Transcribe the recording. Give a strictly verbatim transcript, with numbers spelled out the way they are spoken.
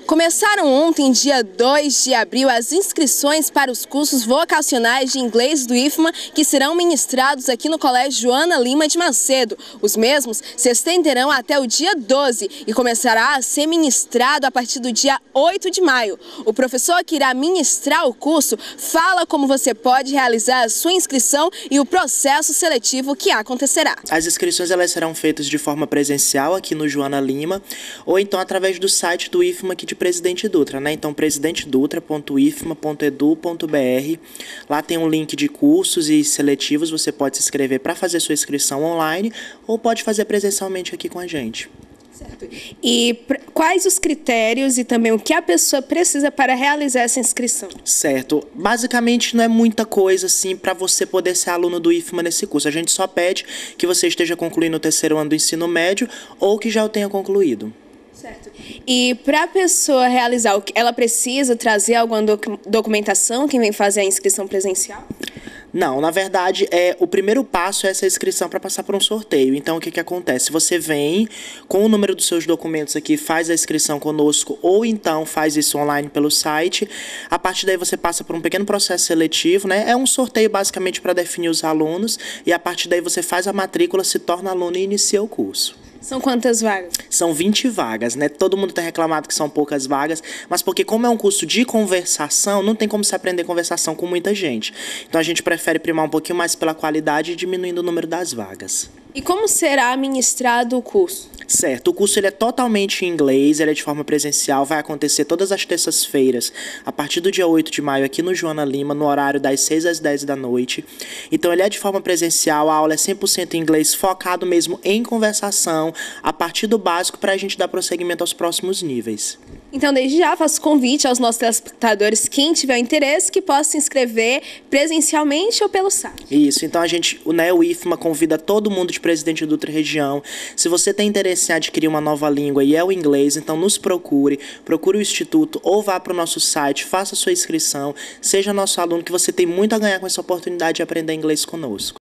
Começaram ontem, dia dois de abril, as inscrições para os cursos vocacionais de inglês do I F M A que serão ministrados aqui no Colégio Joana Lima de Macedo. Os mesmos se estenderão até o dia doze e começará a ser ministrado a partir do dia oito de maio. O professor que irá ministrar o curso fala como você pode realizar a sua inscrição e o processo seletivo que acontecerá. As inscrições elas serão feitas de forma presencial aqui no Joana Lima ou então através do site do I F M A aqui de Presidente Dutra, né? Então presidente dutra ponto i f m a ponto e d u ponto b r. Lá tem um link de cursos e seletivos, você pode se inscrever para fazer sua inscrição online ou pode fazer presencialmente aqui com a gente. Certo. E quais os critérios e também o que a pessoa precisa para realizar essa inscrição? Certo. Basicamente não é muita coisa assim para você poder ser aluno do I F M A nesse curso. A gente só pede que você esteja concluindo o terceiro ano do ensino médio ou que já o tenha concluído. Certo. E para a pessoa realizar, ela precisa trazer alguma docu documentação quem vem fazer a inscrição presencial? Não, na verdade, é, o primeiro passo é essa inscrição para passar por um sorteio. Então, o que que acontece? Você vem com o número dos seus documentos aqui, faz a inscrição conosco, ou então faz isso online pelo site. A partir daí, você passa por um pequeno processo seletivo, né? É um sorteio, basicamente, para definir os alunos. E a partir daí, você faz a matrícula, se torna aluno e inicia o curso. São quantas vagas? São vinte vagas, né? Todo mundo tem reclamado que são poucas vagas, mas porque como é um curso de conversação, não tem como se aprender conversação com muita gente. Então a gente prefere primar um pouquinho mais pela qualidade e diminuindo o número das vagas. E como será ministrado o curso? Certo, o curso ele é totalmente em inglês, ele é de forma presencial, vai acontecer todas as terças-feiras, a partir do dia oito de maio, aqui no Joana Lima, no horário das seis às dez da noite. Então ele é de forma presencial, a aula é cem por cento em inglês, focado mesmo em conversação, a partir do básico, para a gente dar prosseguimento aos próximos níveis. Então, desde já, faço convite aos nossos telespectadores, quem tiver interesse, que possa se inscrever presencialmente ou pelo site. Isso, então a gente, né, o I F M A convida todo mundo de Presidente Dutra região. Se você tem interesse em adquirir uma nova língua e é o inglês, então nos procure, procure o Instituto ou vá para o nosso site, faça sua inscrição, seja nosso aluno, que você tem muito a ganhar com essa oportunidade de aprender inglês conosco.